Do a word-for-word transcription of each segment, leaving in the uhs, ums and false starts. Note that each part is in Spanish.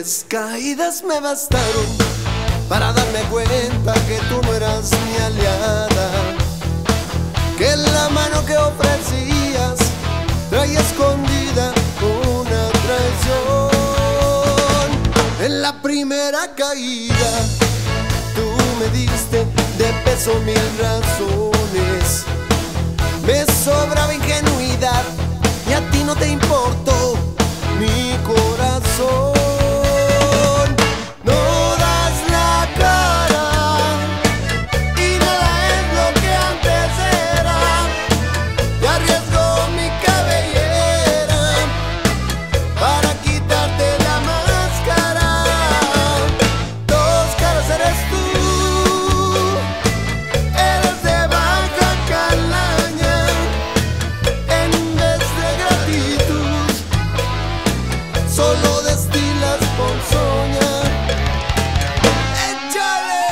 Tres caídas me bastaron para darme cuenta que tú no eras mi aliada, que la mano que ofrecías traía escondida una traición. En la primera caída tú me diste de peso mil razones, me sobraba ingenuidad y a ti no te importó mi corazón. Solo destilas ponzoña. ¡Échale!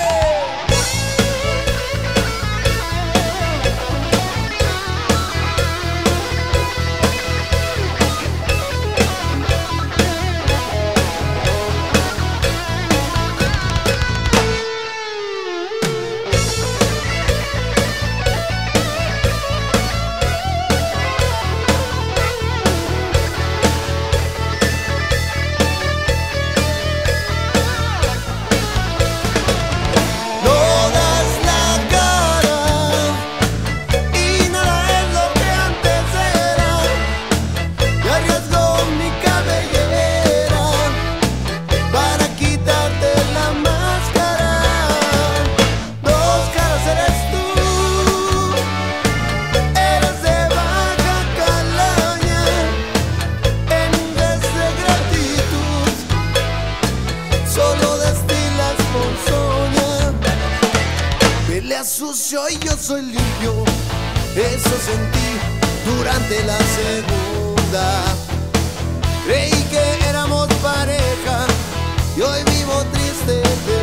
Sucio y yo soy limpio, eso sentí durante la segunda. Creí que éramos pareja y hoy vivo triste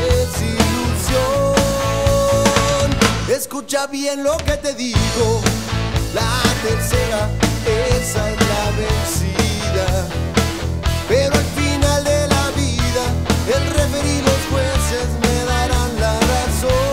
desilusión. Escucha bien lo que te digo, la tercera, esa es la vencida. Pero al final de la vida, el referí y los jueces me darán la razón.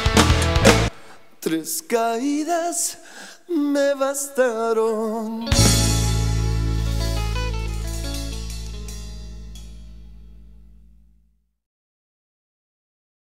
Tres caídas me bastaron.